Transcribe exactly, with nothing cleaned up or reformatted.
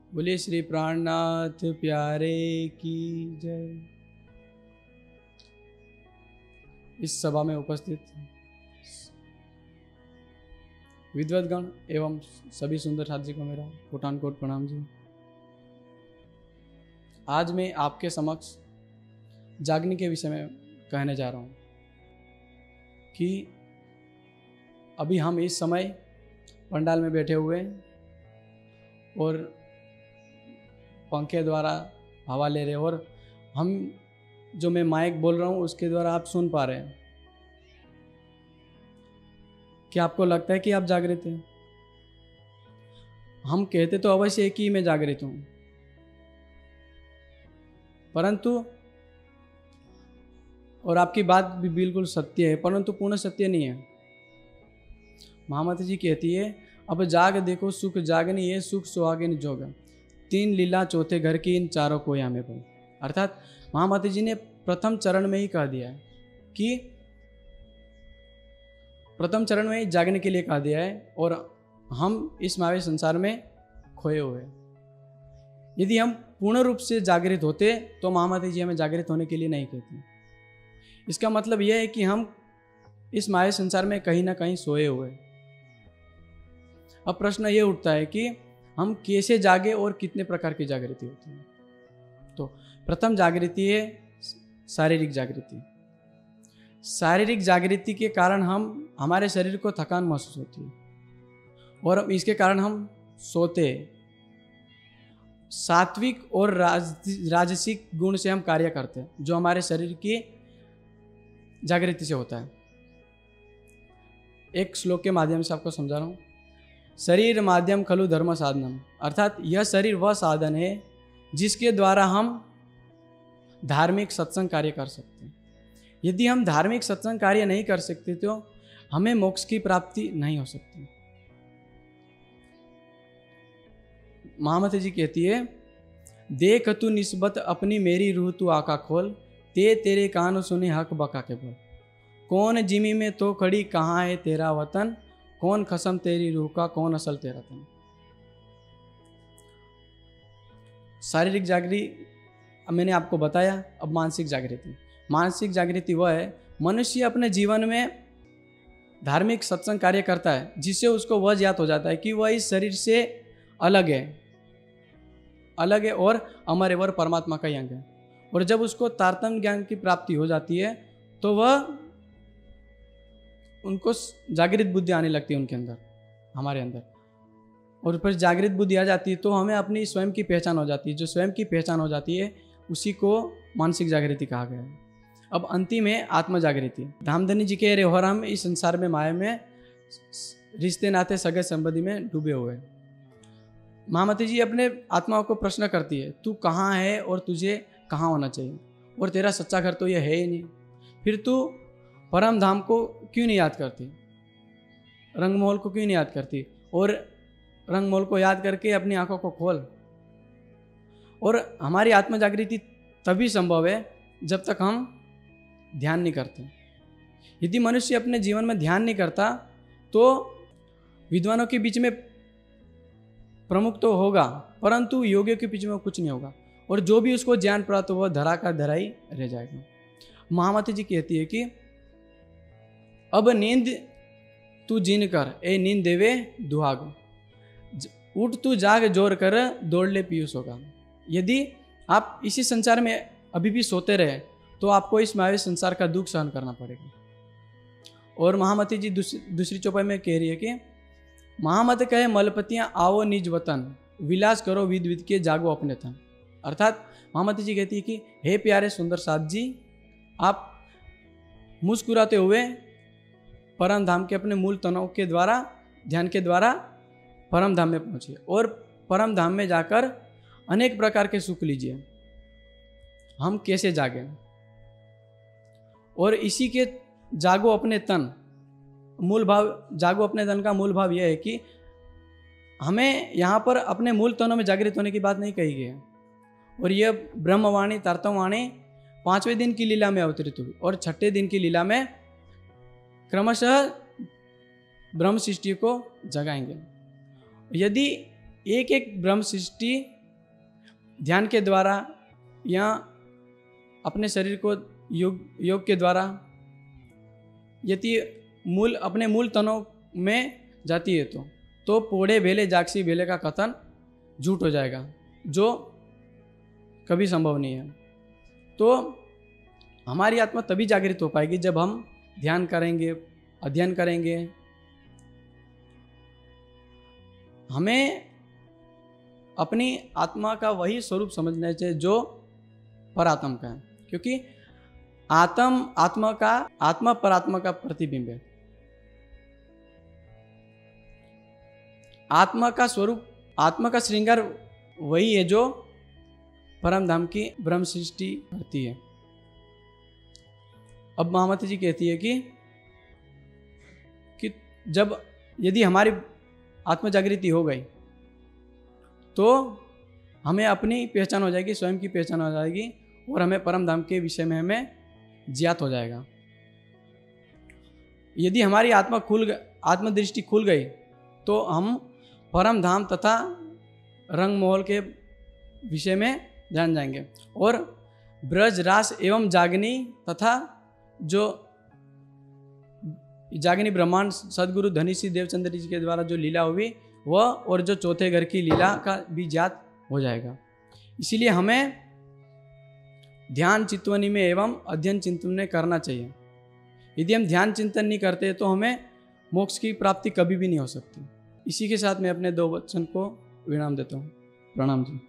बोलिए श्री प्राणनाथ प्यारे की जय। इस सभा में उपस्थित विद्वद्गण एवं सभी सुंदर साथी को मेरा कोटान कोट प्रणाम जी। आज मैं आपके समक्ष जागने के विषय में कहने जा रहा हूँ कि अभी हम इस समय पंडाल में बैठे हुए हैं और पंखे द्वारा हवा ले रहे हैं और हम जो मैं माइक बोल रहा हूँ उसके द्वारा आप सुन पा रहे हैं। क्या आपको लगता है कि आप जागृत हैं? हम कहते तो अवश्य है कि मैं जागृत हूँ, परंतु और आपकी बात भी बिल्कुल सत्य है, परंतु पूर्ण सत्य नहीं है। महामाता जी कहती है, अब जाग देखो सुख जागनी ये सुख सुहागिन जोगा, तीन लीला चौथे घर की इन चारों को या में को। अर्थात महामाता जी ने प्रथम चरण में ही कह दिया है कि प्रथम चरण में ही जागने के लिए कहा दिया है और हम इस मायावी संसार में खोए हुए। यदि हम पूर्ण रूप से जागृत होते तो महामाता जी हमें जागृत होने के लिए नहीं कहती। इसका मतलब यह है कि हम इस मायावी संसार में कहीं ना कहीं सोए हुए। अब प्रश्न ये उठता है कि हम कैसे जागे और कितने प्रकार की जागृति होती है। तो प्रथम जागृति है शारीरिक जागृति। शारीरिक जागृति के कारण हम हमारे शरीर को थकान महसूस होती है और इसके कारण हम सोते। सात्विक और राज राजसिक गुण से हम कार्य करते हैं जो हमारे शरीर की जागृति से होता है। एक श्लोक के माध्यम से आपको समझा रहा हूँ। शरीर माध्यम खलु धर्म साधनम, अर्थात यह शरीर वह साधन है जिसके द्वारा हम धार्मिक सत्संग कार्य कर सकते हैं। यदि हम धार्मिक सत्संग कार्य नहीं कर सकते तो हमें मोक्ष की प्राप्ति नहीं हो सकती। महामाता जी कहती है, देख तू निस्बत अपनी मेरी रूह तू आका खोल, ते तेरे कान सुने हक बका के बोल, कौन जिमी में तो खड़ी कहाँ है तेरा वतन, कौन खसम तेरी रूह का कौन असल तेरा तन। शारीरिक जागृति मैंने आपको बताया। अब मानसिक जागृति। मानसिक जागृति वह है मनुष्य अपने जीवन में धार्मिक सत्संग कार्य करता है जिससे उसको वह ज्ञात हो जाता है कि वह इस शरीर से अलग है अलग है और अमर है और परमात्मा का अंग है। और जब उसको तारतम्य ज्ञान की प्राप्ति हो जाती है तो वह उनको जागृत बुद्धि आने लगती है उनके अंदर, हमारे अंदर। और फिर जागृत बुद्धि आ जाती है तो हमें अपनी स्वयं की पहचान हो जाती है। जो स्वयं की पहचान हो जाती है उसी को मानसिक जागृति कहा गया है। अब अंतिम है आत्म जागृति। धामधनी जी कह रहे हो, हम इस संसार में माया में रिश्ते नाते सगे संबंधी में डूबे हुए। महामाता जी अपने आत्मा को प्रश्न करती है, तू कहाँ है और तुझे कहाँ होना चाहिए, और तेरा सच्चा घर तो यह है ही नहीं, फिर तू परम धाम को क्यों नहीं याद करती, रंगमहल को क्यों नहीं याद करती, और रंगमहल को याद करके अपनी आंखों को खोल। और हमारी आत्म जागृति तभी संभव है जब तक हम ध्यान नहीं करते। यदि मनुष्य अपने जीवन में ध्यान नहीं करता तो विद्वानों के बीच में प्रमुख तो होगा परंतु योगियों के बीच में कुछ नहीं होगा, और जो भी उसको ज्ञान प्राप्त हुआ धरा का धरा ही रह जाएगा। महामाता जी कहती है कि अब नींद तू जीन कर, ए नींद देवे दुहाग, उठ तू जाग जोर कर, दौड़ ले पीयूष होगा। यदि आप इसी संसार में अभी भी सोते रहे तो आपको इस मायावी संसार का दुख सहन करना पड़ेगा। और महामती जी दूसरी दूसरी चौपाई में कह रही है कि महामत कहे मलपतियां आओ निज वतन, विलास करो विद विद के जागो अपने तन। अर्थात महामती जी कहती है कि हे प्यारे सुंदर साथ जी, आप मुस्कुराते हुए परम धाम के अपने मूल तनों के द्वारा ध्यान के द्वारा परम धाम में पहुंचिए और परम धाम में जाकर अनेक प्रकार के सुख लीजिए। हम कैसे जागे, और इसी के जागो अपने तन मूल भाव, जागो अपने तन का मूल भाव यह है कि हमें यहाँ पर अपने मूल तनों में जागृत होने की बात नहीं कही गई है। और यह ब्रह्मवाणी तारतमवाणी पांचवें दिन की लीला में अवतरित हुई और छठे दिन की लीला में क्रमशः ब्रह्म सृष्टि को जगाएंगे। यदि एक एक ब्रह्म सृष्टि ध्यान के द्वारा या अपने शरीर को योग योग के द्वारा यदि मूल अपने मूल तनों में जाती है तो तो पोड़े भेले जागसी भेले का कथन झूठ हो जाएगा, जो कभी संभव नहीं है। तो हमारी आत्मा तभी जागृत हो पाएगी जब हम ध्यान करेंगे, अध्ययन करेंगे। हमें अपनी आत्मा का वही स्वरूप समझना चाहिए जो परात्मा का है, क्योंकि आत्म आत्मा का आत्मा परात्मा का प्रतिबिंब है। आत्मा का स्वरूप, आत्मा का श्रृंगार वही है जो परम धाम की ब्रह्म सृष्टि करती है। अब महामती जी कहती है कि कि जब यदि हमारी आत्म जागृति हो गई तो हमें अपनी पहचान हो जाएगी, स्वयं की पहचान हो जाएगी और हमें परम धाम के विषय में हमें ज्ञात हो जाएगा। यदि हमारी आत्मा खुल आत्मदृष्टि खुल गई तो हम परम धाम तथा रंग महल के विषय में जान जाएंगे और ब्रज रास एवं जागनी तथा जो जागनी ब्रह्मांड सदगुरु धनी श्री देवचंद्र जी के द्वारा जो लीला हुई वह और जो चौथे घर की लीला का भी ज्ञात हो जाएगा। इसीलिए हमें ध्यान चित्तवनी में एवं अध्ययन चिंतन में करना चाहिए। यदि हम ध्यान चिंतन नहीं करते तो हमें मोक्ष की प्राप्ति कभी भी नहीं हो सकती। इसी के साथ मैं अपने दो वचन को विराम देता हूँ। प्रणाम जी।